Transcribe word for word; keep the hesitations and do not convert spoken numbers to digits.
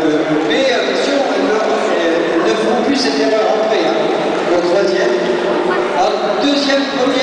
mais attention, elles ne, elles ne feront plus cette erreur après. Hein. Au troisième. Alors, deuxième, premier.